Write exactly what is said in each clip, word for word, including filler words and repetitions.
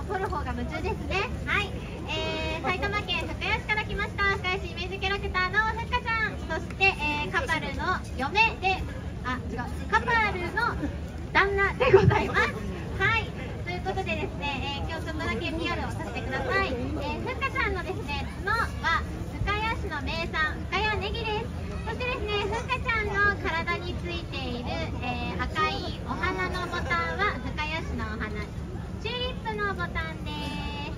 撮る方が夢中ですね。はい、えー、埼玉県深谷市から来ました深谷市イメージキャラクターのふっかちゃん、そして、えー、カパルの嫁で、あ、違う、カパルの旦那でございます。はい、ということでですね、えー、今日ちょっとだけ ピーアール をさせてください。えー、ふっかちゃんのですね、角は深谷市の名産深谷ネギです。そしてですね、ふっかちゃんの体についている、えー、赤いお花のボタンは深谷市のお花、チューリップのボタンです。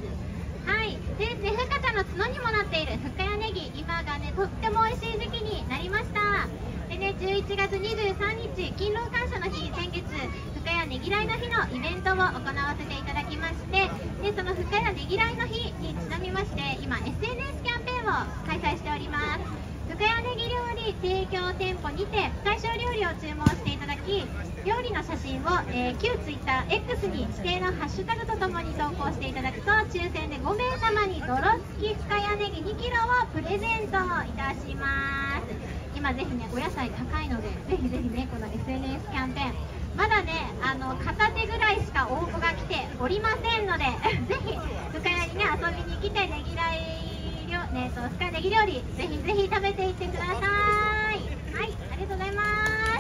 はい、でですね、ふっかちゃんの角にもなっている深谷ネギ、今がねとっても美味しい時期になりました。でね、じゅういちがつにじゅうさんにち勤労感謝の日、先月深谷ねぎらいの日のイベントを行わせていただきまして、でその深谷ねぎらいの日にちなみまして、今 エスエヌエス キャンペーンを開催しております。深谷ねぎ料理提供店舗にて対象料理を注文していただき、料理の写真を、えー、旧 ツイッターエックス に指定のハッシュタグとともに投稿していただくと、抽選でごめいさまに泥付き深谷ネギにキロをプレゼントいたします。今ぜひね、お野菜高いので、ぜひぜひね、この エスエヌエス キャンペーン、まだね、あの片手ぐらいしか応募が来ておりませんのでぜひ深谷にね、遊びに来て、ねぎらいね、と深谷ねぎ料理、ぜひぜひ食べていってください。はい、ありがとうございます。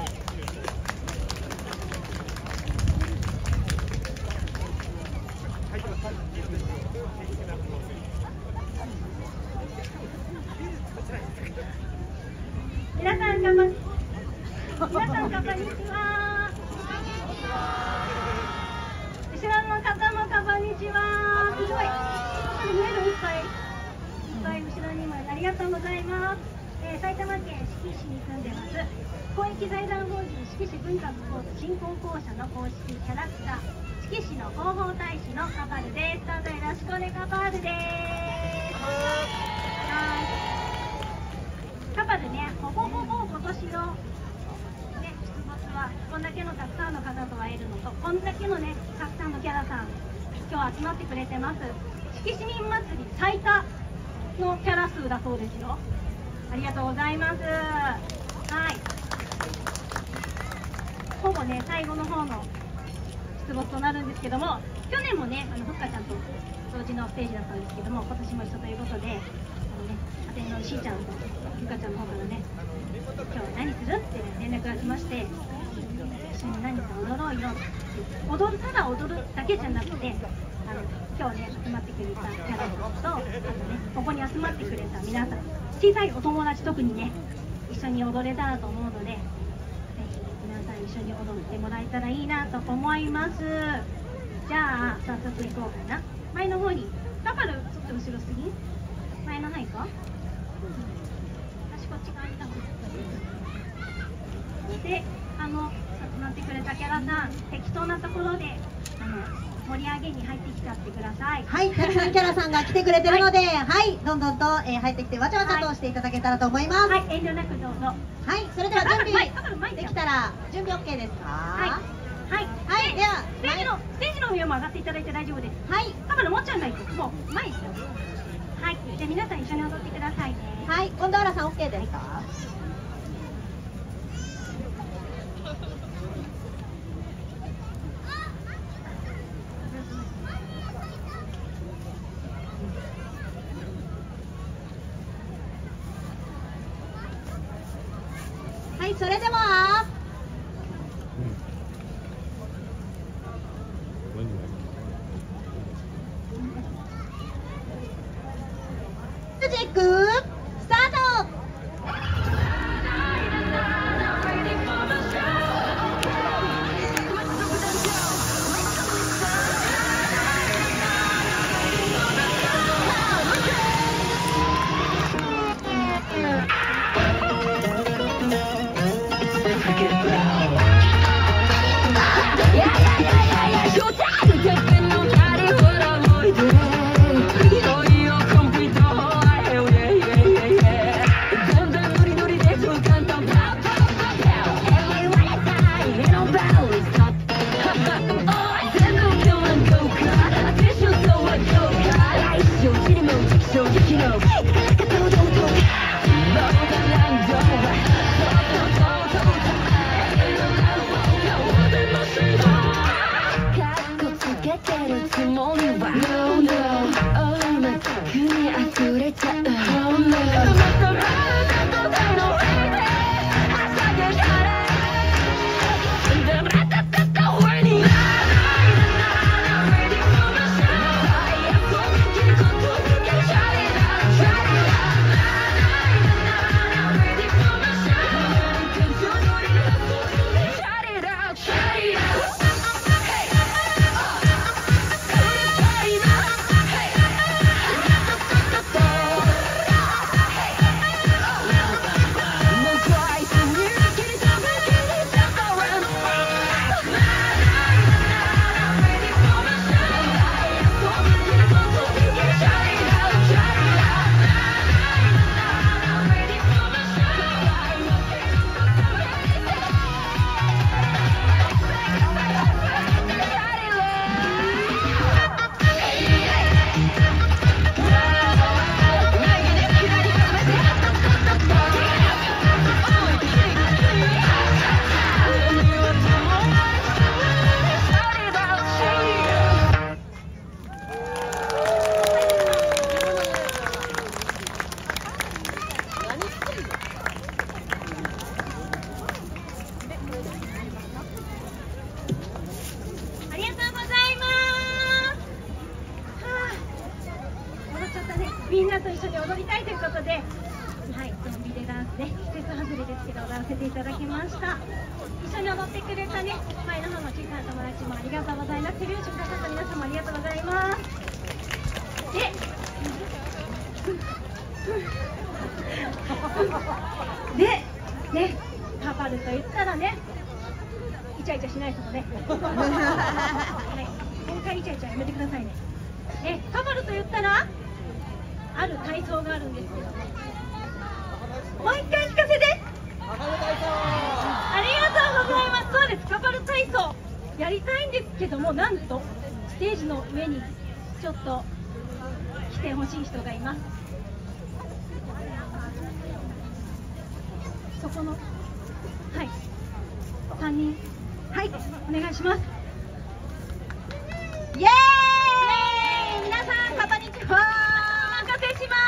皆さん、こんにちは。皆さん、こんにちは。後ろの方もこんにちは。すごい。見えるいっぱい。いっぱい後ろにもありがとうございます。えー、埼玉県志木市に住んでます。公益財団法人志木市文化スポーツ振興公社の公式キャラクター、志木市の広報大使のカパルです。どうぞよろしくお願い、カパルです。カパルね、ほぼほぼ今年のね、出没はこんだけのたくさんの方と会えるのと、こんだけのね、たくさんのキャラさん今日集まってくれてます。志木市民祭り最多のキャラ数だそうですよ。ありがとうございます。はい、ほぼね、最後の方の出没となるんですけども、去年もね、あのふっかちゃんと同時のステージだったんですけども、今年も一緒ということで、あのね、アテンドのしーちゃんとふっかちゃんの方からね、今日は何するって連絡が来まして、一緒に何か踊ろうよって、踊る、ただ踊るだけじゃなくて、あの今日ね、集まってくれたキャラさんと、あとね、ここに集まってくれた皆さん、小さいお友達特にね、一緒に踊れたらと思うので、ぜひ皆さん一緒に踊ってもらえたらいいなと思います。じゃあ早速行こうかな。前の方に、だからちょっと後ろすぎ？前の方行こう。私こっち側にいた方がいい。で、あの集まってくれたキャラさん、適当なところであの盛り上げに入ってきちゃってください。はい、たくさんキャラさんが来てくれてるので、はい、はい、どんどんと、えー、入ってきてわちゃわちゃとしていただけたらと思います。はい、はい、遠慮なくどうぞ。はい、それでは準備できたら準備 オーケー ですか？はい、はい、はい、ではステージのステージの上も上がっていただいて大丈夫です。はい、カバのもっちゃんがいて、もう前ですよ。はい、じゃあ皆さん一緒に踊ってくださいね。はい、近藤原さん オーケー ですか？はい、それではミュージックスタート。 ね、季節外れですけど踊らせていただきました。一緒に踊ってくれたね、前の方の小さな友達もありがとうございます。手拍子くださった皆さんもありがとうございます。で、で、ね、カパルと言ったらね、イチャイチャしないですね。はい、今回イチャイチャやめてくださいね。ね、カパルと言ったら、ある体操があるんですけど、もう一回聞かせて。ありがとうございます。そうです、カパル体操やりたいんですけども、なんとステージの上にちょっと来てほしい人がいます。そこの、はい、さんにん、はい、お願いします。 イエーイ、皆さんこんにちは。 お任せします。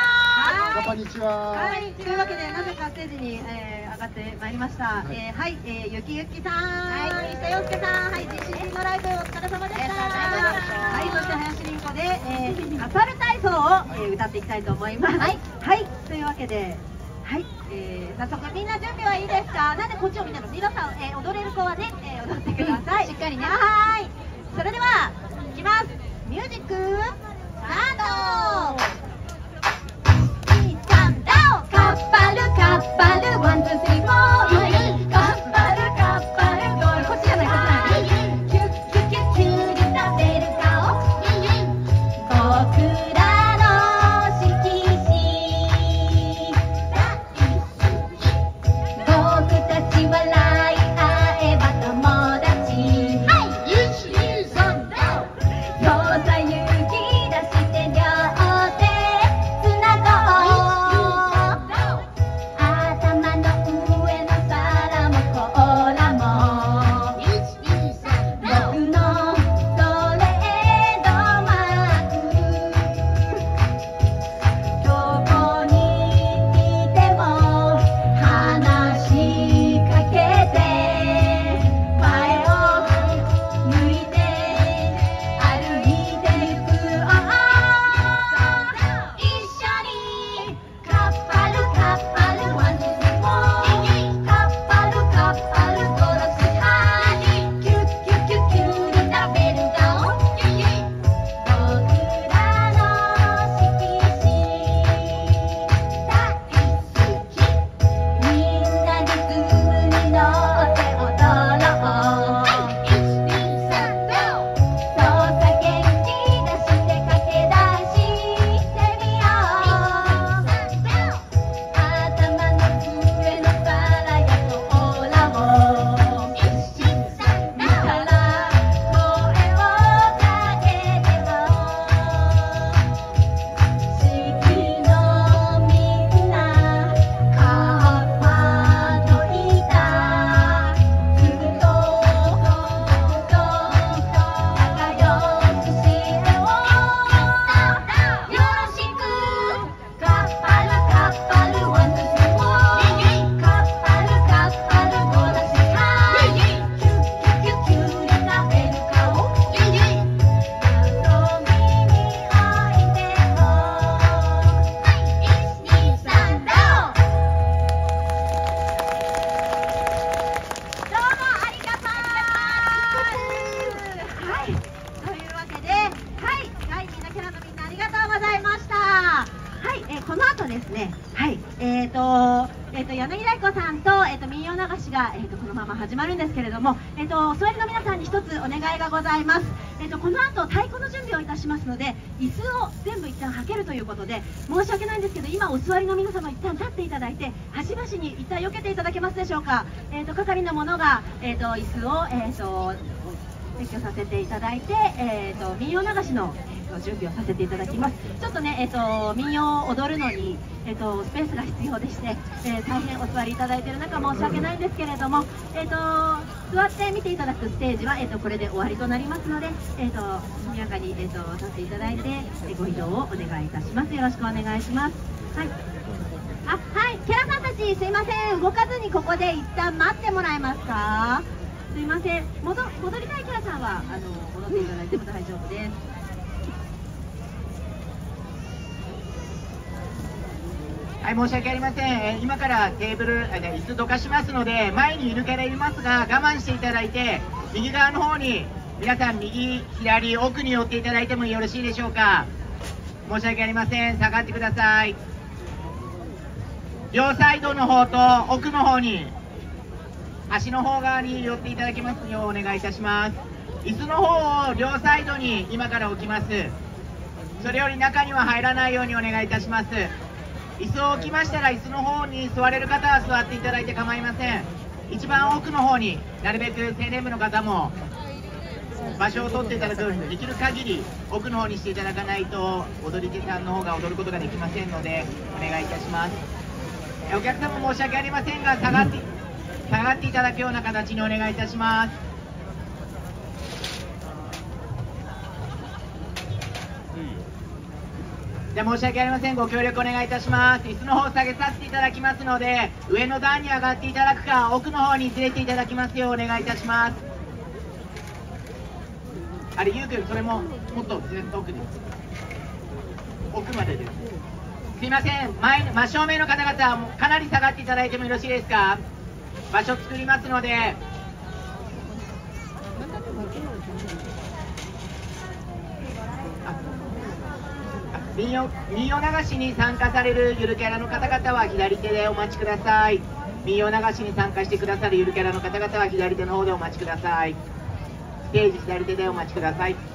こんにちは。 はい、というわけでなぜかステージに、えー、上がってまいりました。はい、えー、はい、えー、ゆきゆきさん、はい、西田洋介さん、はい、ジェシーのライブお疲れ様でした。はい、そして林凛子で、えー、カパル体操を、えー、歌っていきたいと思います。はい、はい、というわけで。はい、えー、早速みんな準備はいいですか。なんでこっちを見たの。皆さん、えー、踊れる子はね、えー、踊ってください。しっかりね。はい。それでは、いきます。ミュージック、スタート。に、さん、ダウン。カッパル、カッパル、ワン、ツー、スリー、フォー。カッパル、カッパル、ゴール。こっちじゃない、こっちじゃない。キュッキュキュッキュに食べる顔。僕ら始まるんですけれども、えっと、お座りの皆さんに一つお願いがございます。えっと、この後太鼓の準備をいたしますので、椅子を全部一旦はけるということで、申し訳ないんですけど、今お座りの皆様一旦立っていただいて、端々に一旦避けていただけますでしょうか。えっと、係の者が、えっと、椅子を、えっと、撤去させていただいて、えっと、民謡流しの準備をさせていただきます。ちょっとね、えっと、民謡を踊るのに、えっと、スペースが必要でして、えー、大変お座りいただいている中申し訳ないんですけれども、えっと、座って見ていただくステージは、えっと、これで終わりとなりますので、えっと、速やかに、えっと、立っていただいて、えご移動をお願いいたします。よろしくお願いします。はい。あ、はい、キャラさんたち、すいません、動かずにここで一旦待ってもらえますか。すいません、戻、戻りたいキャラさんは、あの、戻っていただいても大丈夫です。 はい、申し訳ありません。えー今からテーブル、あ、じゃあ椅子どかしますので、前にいるキャラいますが、我慢していただいて、右側の方に、皆さん右、左、奥に寄っていただいてもよろしいでしょうか。申し訳ありません。下がってください。両サイドの方と奥の方に、端の方側に寄っていただきますようお願いいたします。椅子の方を両サイドに今から置きます。それより中には入らないようにお願いいたします。椅子を置きましたら、椅子の方に座れる方は座っていただいて構いません。一番奥の方になるべく青年部の方も場所を取っていただくように、できる限り奥の方にしていただかないと踊り手さんの方が踊ることができませんのでお願いいたします。お客様申し訳ありませんが、下がって下がっていただくような形にお願いいたします。じゃあ申し訳ありません、ご協力お願いいたします。椅子の方を下げさせていただきますので、上の段に上がっていただくか、奥の方に連れていただきますようお願いいたします。あれ、ゆうくん、それももっとずっと奥に、奥までです。すいません、前真正面の方々はかなり下がっていただいてもよろしいですか。場所作りますので。民謡民謡流しに参加されるゆるキャラの方々は左手でお待ちください。民謡流しに参加してくださるゆるキャラの方々は左手の方でお待ちください。ステージ左手でお待ちください。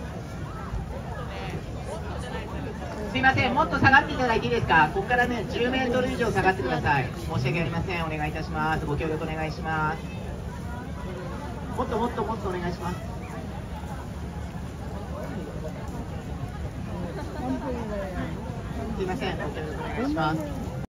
すいません、もっと下がっていただいていいですか。ここからね、じゅうメートル以上下がってください。申し訳ありません。お願いいたします。ご協力お願いします。もっともっともっとお願いします。すいません、ご協力お願いします。